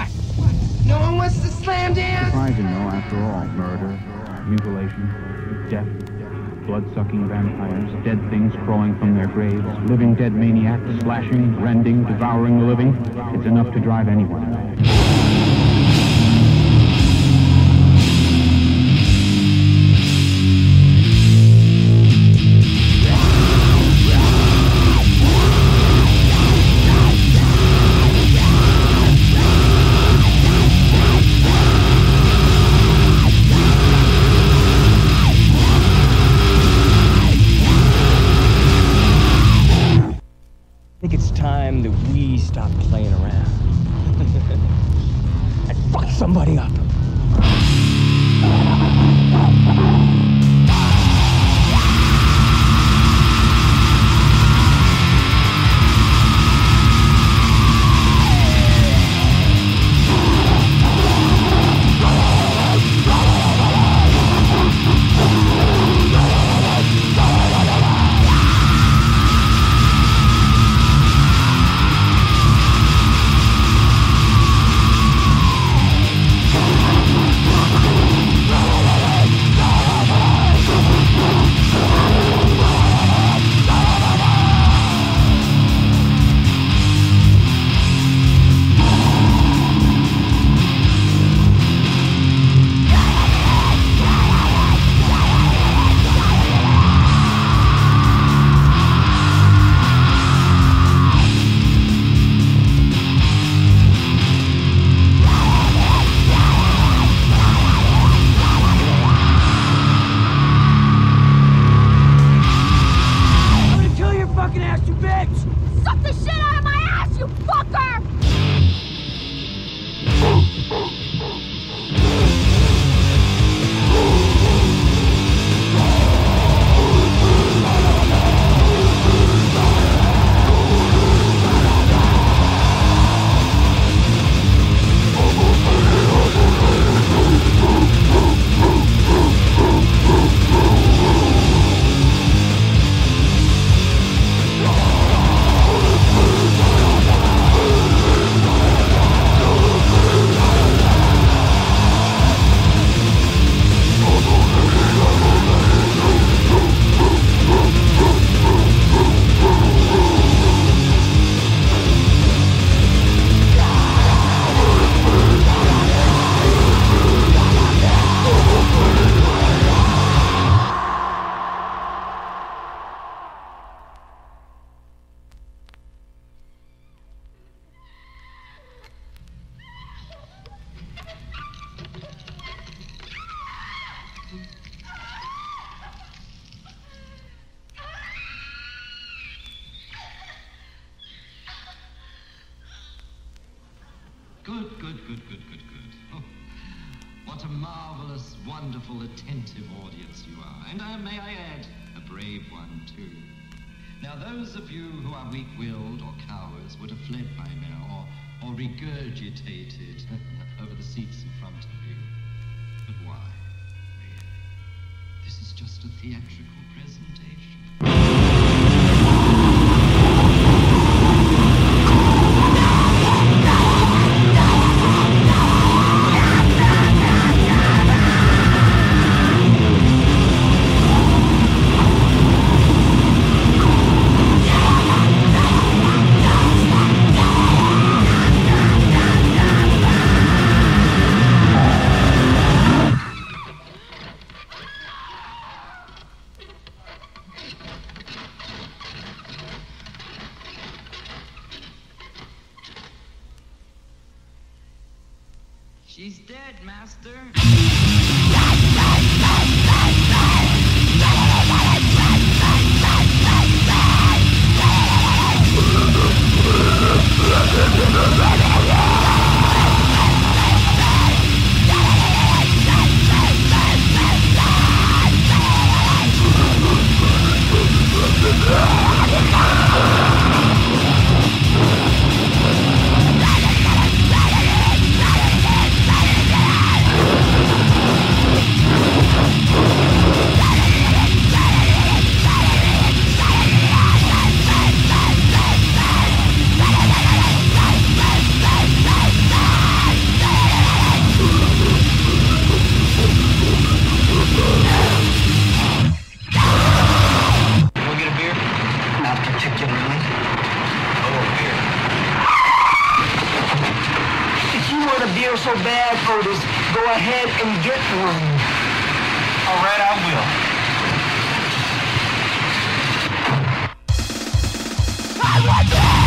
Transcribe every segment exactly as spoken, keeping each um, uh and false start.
What? No one wants to slam dance? Surprising though, after all. Murder, mutilation, death, blood-sucking vampires, dead things crawling from their graves, living dead maniacs, slashing, rending, devouring the living. It's enough to drive anyone mad. I think it's time that we stop playing around and fuck somebody up. Good, good, good, good, good, good. Oh, what a marvelous, wonderful, attentive audience you are. And uh, may I add, a brave one, too. Now, those of you who are weak-willed or cowards would have fled by now, or, or regurgitated over the seats in front of you. But why? This is just a theatrical presentation. She's dead, Master. Yeah. want a beer so bad, Otis, go ahead and get one. All right, I will. I want it!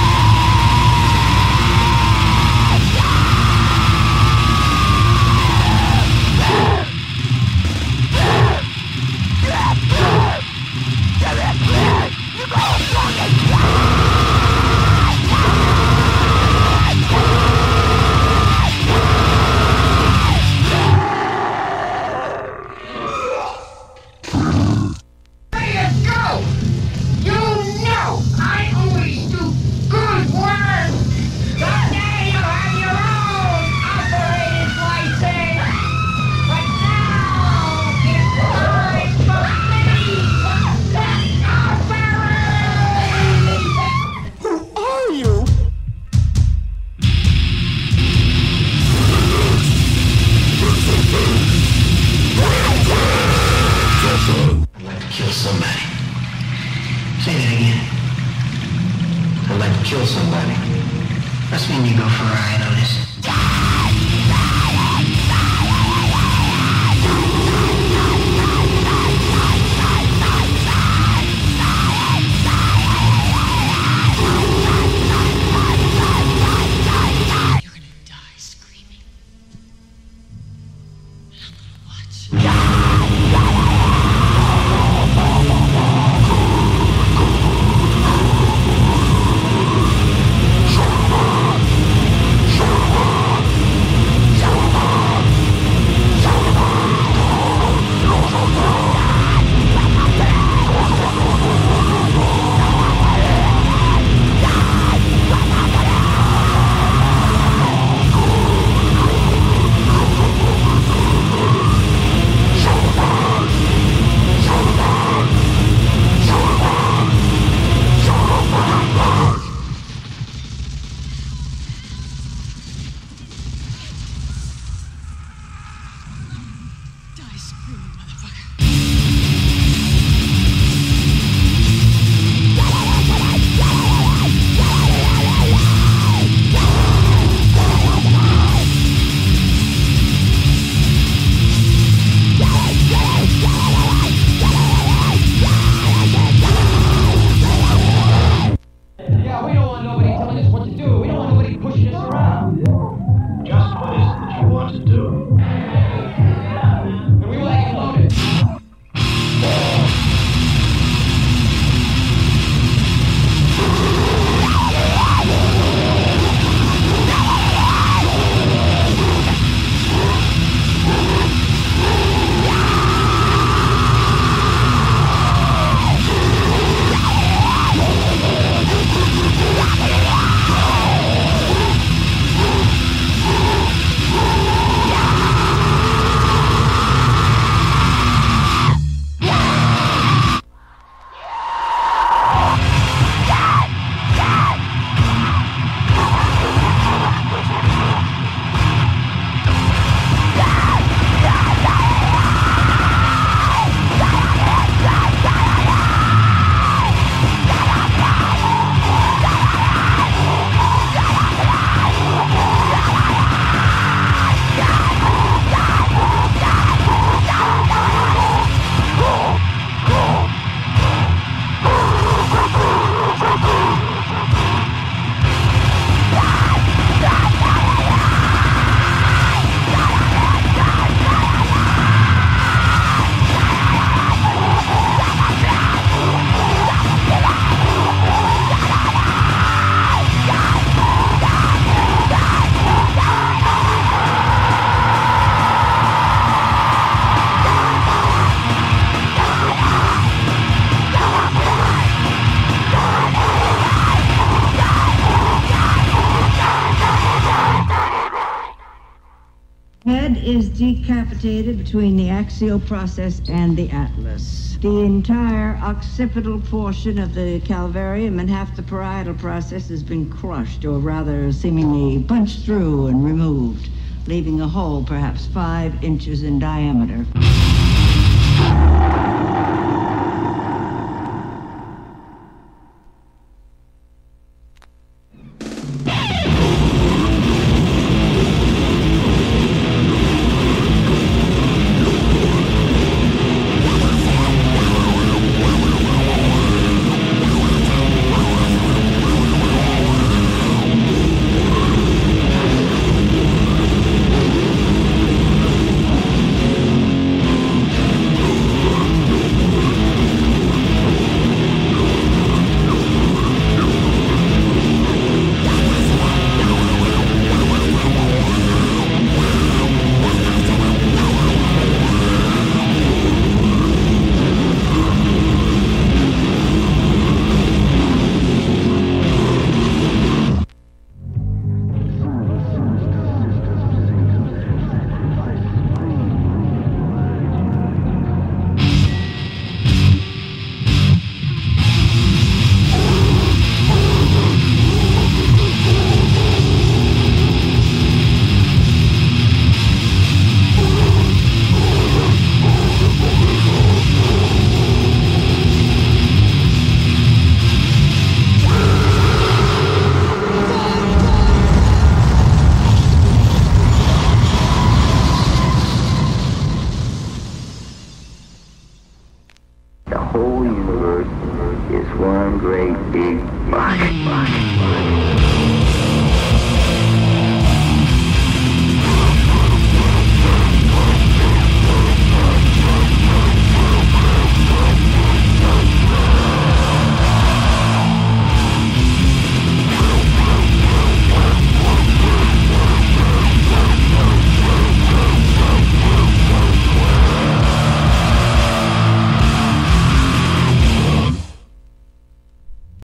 Head is decapitated between the axial process and the atlas. The entire occipital portion of the calvarium and half the parietal process has been crushed, or rather seemingly punched through and removed, leaving a hole perhaps five inches in diameter.